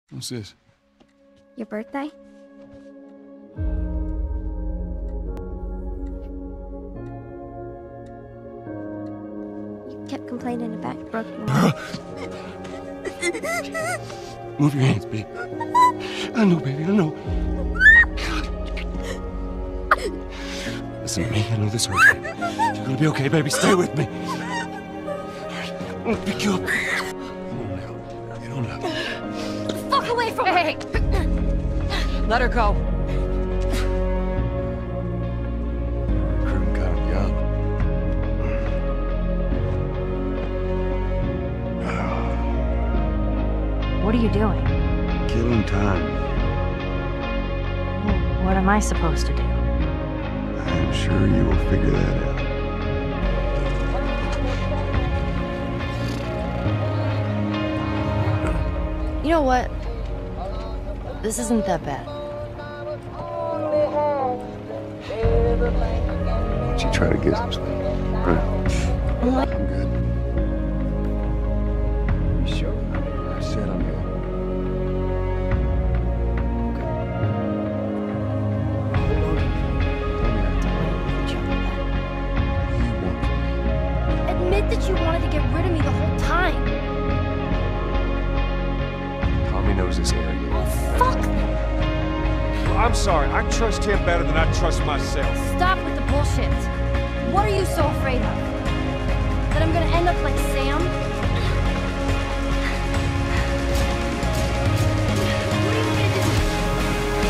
What's this? Your birthday? You kept complaining about your broken leg. Move your hands, baby. I know, baby, I know. Listen to me, I know this hurts. You're gonna be okay, baby. Stay with me. I'm gonna pick you up. Come on now. Get on up. Fuck away from her! Hey! Let her go. Recruiting kind of young. What are you doing? Killing time. What am I supposed to do? I'm sure you will figure that out. You know what? This isn't that bad. Why don't you try to get some sleep? Right. I'm good. You sure? I said I'm good. Admit that you wanted to get rid of me the whole time. Tommy knows this area. Fuck! Well, I'm sorry. I trust him better than I trust myself. Stop with the bullshit. What are you so afraid of? That I'm gonna end up like Sam? What are you gonna do?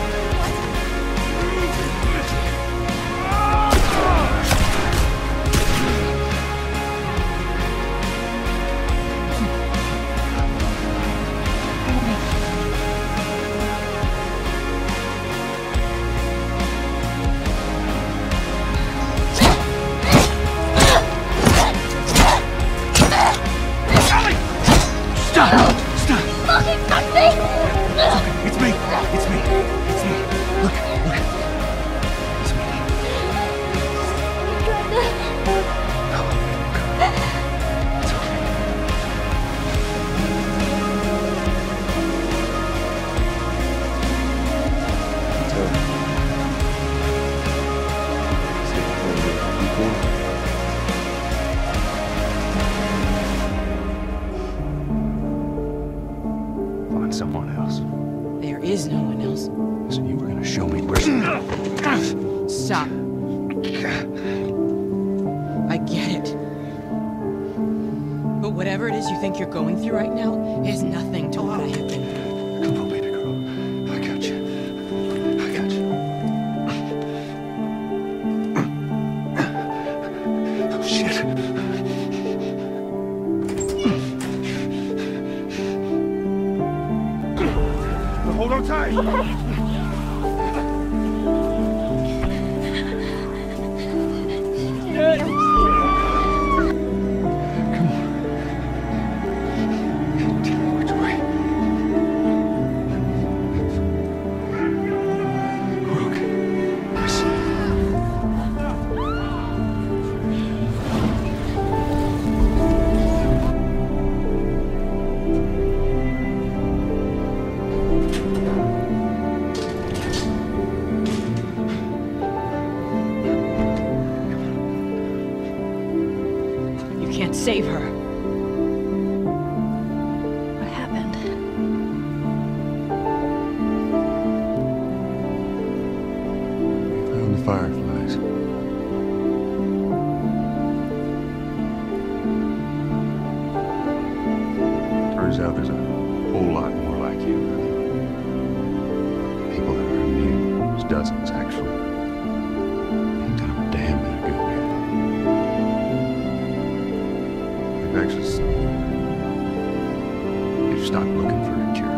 Stop! Stop! Fucking fuck me! It's me! It's me! It's me! Look! Look! It's me. It's okay. It's over. See if I can get people. Find someone else. There is no one else. So you were gonna show me where. Stop. I get it. But whatever it is you think you're going through right now is nothing to what I have been through. Come on, baby girl. I got you. I got you. Oh, shit. Hold on tight. Tell me which way. We're okay. I see. You can't save her. What happened? Found the fireflies. Turns out there's a whole lot more like you. People that are immune. There's dozens, actually. Ain't done a damn bit of good here. They've actually they've stopped looking for a cure.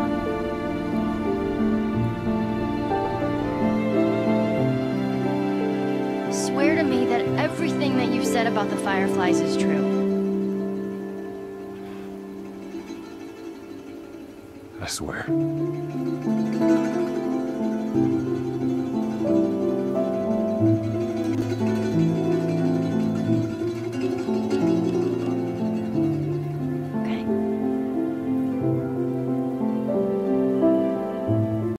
Swear to me that everything that you've said about the Fireflies is true. I swear.